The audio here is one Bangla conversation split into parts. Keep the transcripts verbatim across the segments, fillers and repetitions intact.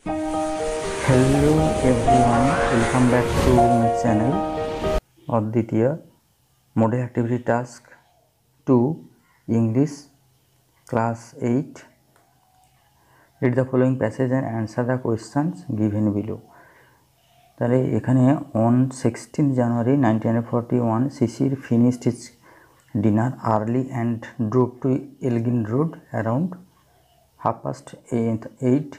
Hello everyone, welcome back to my channel Aditya. Model activity task two, English, class eight. Read the following passage and answer the questions given below. তাহলে এখানে on sixteenth January nineteen forty-one, Shishir finished his dinner early and drove to Elgin Road around half past eight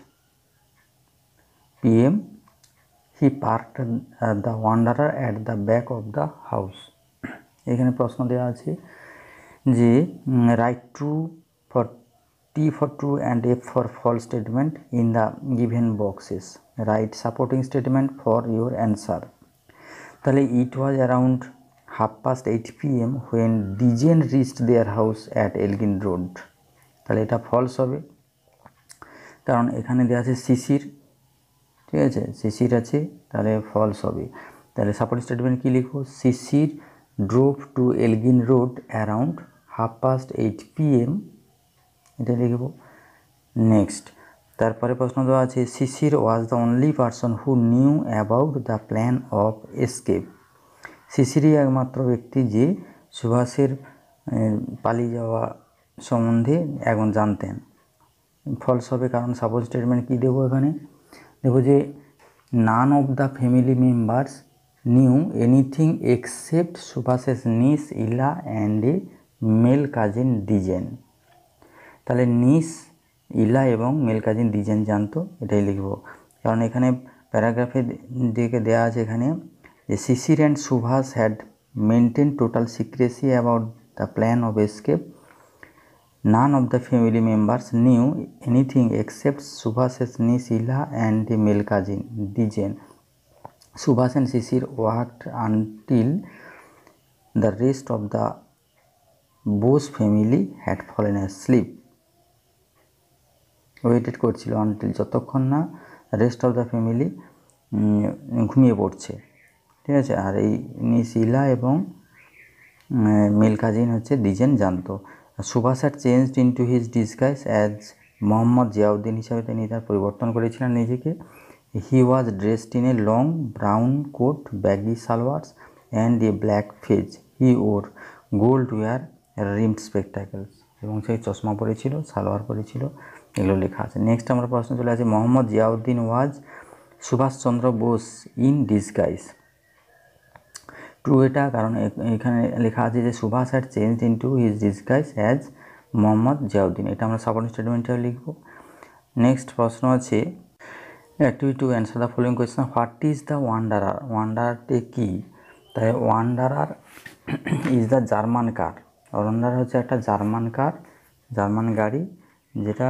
p m He parked uh, the Wanderer at the back of the house. এখানে প্রশ্ন দেওয়া আছে যে write true for T for true and F for false statement in the given boxes. Write supporting statement for your answer. তাহলে it was around half past eight p m when Dijen reached their house at Elgin Road. তাহলে এটা false হবে, কারণ এখানে দেওয়া আছে শিশির, ঠিক আছে, শিশির আছে, তাহলে ফলস হবে। তাহলে সাপোর্ট স্টেটমেন্ট কী লিখব? Shishir drove to Elgin road around half past eight p m, এটা লিখব। নেক্সট, তারপরে প্রশ্ন দেওয়া আছে Shishir was the only person who knew about the plan of escape. শিশিরই একমাত্র ব্যক্তি যে সুভাষের পালিয়ে যাওয়া সম্বন্ধে এখন জানতেন। ফলস হবে, কারণ সাপোর্ট স্টেটমেন্ট কী দেবো এখানে? দেখো যে none of the family members knew anything except Subhash's niece Ila and a male cousin Dwijen. তাহলে নিস, ইলা এবং মেল কাজিন ডিজেন জানতো, এটাই লিখব। কারণ এখানে প্যারাগ্রাফে দিকে দেওয়া আছে এখানে যে Shishir and Subhash had maintain total secrecy about the plan of escape. None of the family members knew anything except Subhash's niece Ila and the male cousin Dijen. Subhash and Shishir worked until the rest of the Bose family had fallen asleep. Waited করছিল আনটিল, যতক্ষণ না রেস্ট অফ দ্য ফ্যামিলি ঘুমিয়ে পড়ছে, ঠিক আছে। আর এই নিস ইলা এবং মেল কাজিন হচ্ছে ডিজেন জানতো। Subhash had changed into his disguise as Mohammad Ziauddin হিসাবে তিনি তার পরিবর্তন করেছিলেন নিজেকে। He was dressed in a long brown coat, baggy salwars and a black fez. He wore gold wire rimmed spectacles, এবং সেই চশমা পরেছিল, সালোয়ার পরেছিল, এগুলো লেখা আছে। নেক্সট আমরা প্রশ্ন চলে আসে Mohammad Ziauddin was Subhashchandra Bose in disguise. True এটা, কারণ এখানে লেখা আছে যে Subhash had change into his disguise as Mohammad Ziauddin, এটা আমরা সাপোর্টিং স্টেটমেন্টে লিখব। নেক্সট প্রশ্ন আছে activity to answer the following question. What is the wanderer? ওয়ান্ডারারটি কী? তাই wanderer is the German car. Wanderer হচ্ছে একটা জার্মান কার, জার্মান গাড়ি, যেটা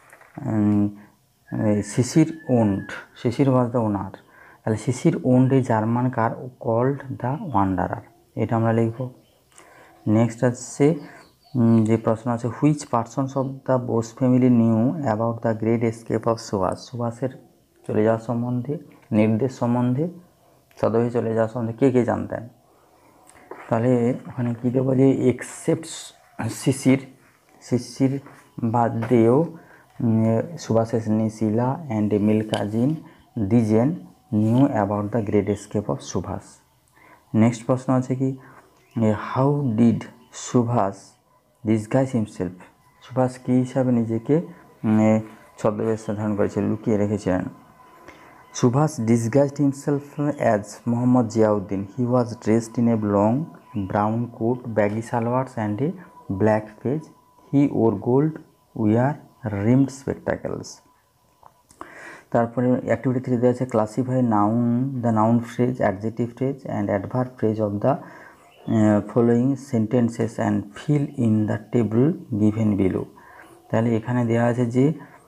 শিশির owned, Shishir was the owner. তাহলে Shishir owned a German car called the wanderer, এটা আমরা লিখব। নেক্সট আছে যে প্রশ্ন আছে which persons of the Bose family knew about the great escape of Subhash. সুভাষের চলে যাওয়ার সম্বন্ধে, নির্দেশ সম্বন্ধে, সদয়ে চলে যাওয়ার সম্বন্ধে কে কে জানতেন? তাহলে ওখানে কী দেবো যে এক্সেপ্ট শিশির, শিশির বাদ দিয়েও সুভাষেস নিসিলা অ্যান্ড এ মিল কাজিন ডিজেন new about the great escape of Subhash. Next প্রশ্ন আছে কি how did Subhash disguise himself. Subhash কী হিসাবে নিজেকে ছদ্মবেশ ধারণ করেছিলেন, লুকিয়ে রেখেছিলেন? Subhash disguised himself as Mohammad Ziauddin. He was dressed in a long brown coat, baggy salwars and a black fez. He wore gold wire rimmed spectacles. তারপরে অ্যাক্টিভিটি থ্রি দেওয়া আছে classify noun the noun phrase, adjective phrase and adverb phrase of the following sentences and fill in the table given below. তাহলে এখানে দেওয়া আছে যে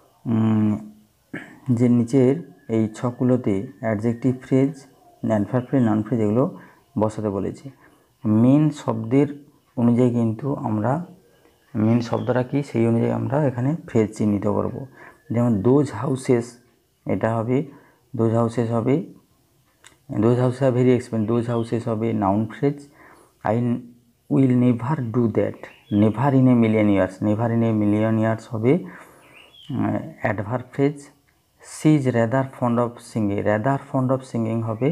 যে নিচের এই ছকগুলোতে adjective phrase, adverb phrase, noun phrase এগুলো বসাতে বলেছি। মেন শব্দের অনুযায়ী কিন্তু আমরা মেন শব্দটা কী সেই অনুযায়ী আমরা এখানে ফ্রেজ চিহ্নিত করব। যেমন দোজ হাউসেস, এটা হবে দোজ হাউসেস হবে, those houses are very expense, those houses হবে noun phrase. I will never do that, never in a million years, never in a million years হবে adverb phrase. She is rather fond of singing, rather fond of singing হবে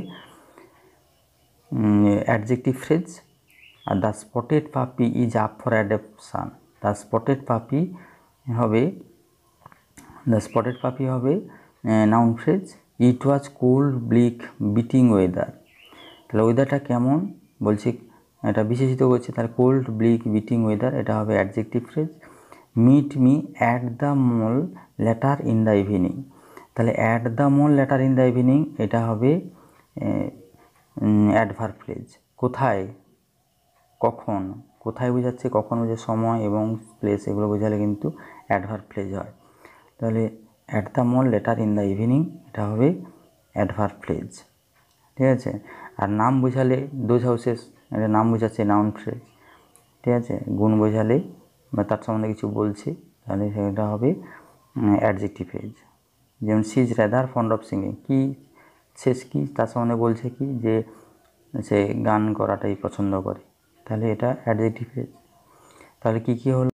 অ্যাডজেক্টিভ ফ্রেজ। আর the spotted puppy is up for adoption, the spotted puppy হবে দ্য স্পটেড পাপি হবে noun phrase. It was cold bleak beating weather, তাহলে ওয়েদারটা কেমন বলছি, এটা বিশেষিত করছে, তাহলে কোল্ড ব্লিক বিটিং ওয়েদার এটা হবে adjective phrase. Meet me at the mall later in the evening, তাহলে at the mall later in the evening এটা হবে অ্যাডভার্ব ফ্রেজ। কোথায়, কখন, কোথায় বোঝাচ্ছে, কখন বোঝায় সময় এবং প্লেস, এগুলো বোঝালে কিন্তু অ্যাডভার্ব ফ্রেজ হয়। তাহলে at the mall later in the evening এটা হবে অ্যাডভার্ব ফ্রেজ, ঠিক আছে। আর নাম বোঝালে দোজ হাউসেস, এটা নাম বোঝাচ্ছে নাউন ফ্রেজ, ঠিক আছে। গুণ বোঝালে বা তার সম্বন্ধে কিছু বলছে তাহলে সেটা হবে অ্যাডজেক্টিভ ফ্রেজ। যেমন she is rather fond of singing, কি শেষ কি তার সম্বন্ধে বলছে কি যে সে গান করাটাই পছন্দ করে, তাহলে এটা অ্যাডজেক্টিভ ফ্রেজ। তাহলে কী কী হলো